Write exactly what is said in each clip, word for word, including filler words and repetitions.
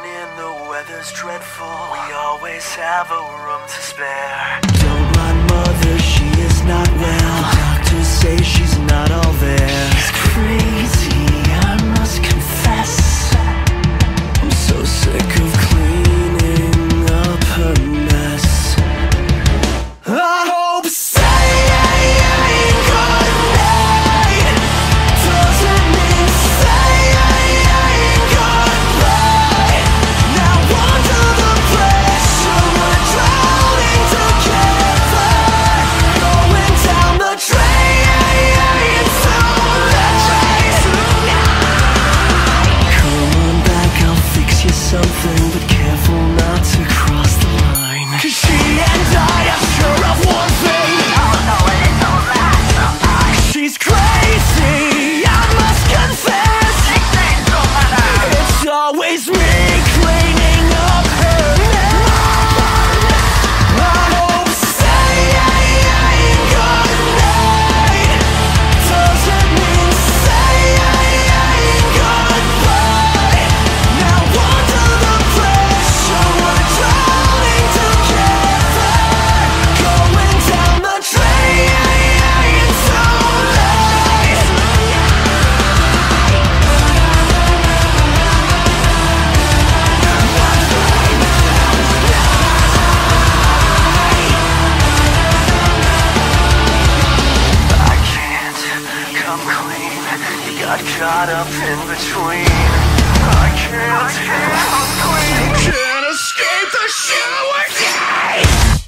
and the weather's dreadful, we always have a room to spare. Don't mind mother, she is not well. The doctors say she's not all there. She's crazy, I must confess. I'm so sick of cleaning up her mess. I hope saying goodnight doesn't mean saying goodbye. Now under the pressure we're drowning together, going down the drain tonight. Come on back, I'll fix you something, but careful not to cross the line. 'Cause she and I are sure of one thing. Oh no, it ain't no that. She's crazy, I must confess. It's always me cleaning up her mess. I hope saying goodnight doesn't mean saying goodbye. Now under the pressure we're drowning together, going down the drain tonight. I can't come clean, you got caught up in between. I can't come clean, can't escape the shower day.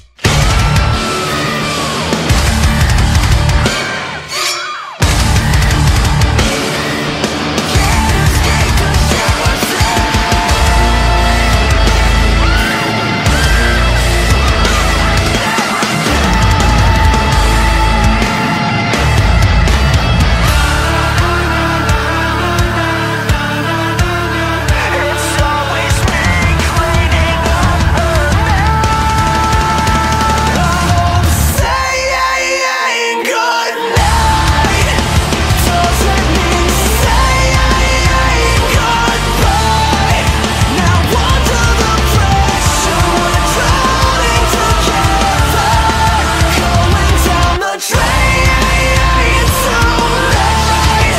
It's always me cleaning up her mess. I hope saying goodnight doesn't mean saying goodbye. Now under the pressure we're drowning together, going down the drain tonight.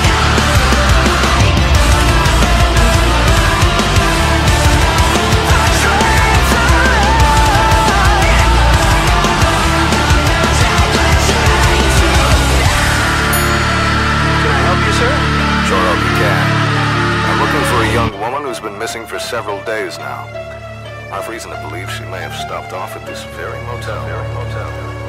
Can I help you, sir? Sure hope you can. I'm looking for a young woman who's been missing for several days now. I've reason to believe she may have stopped off at this very motel. Very motel.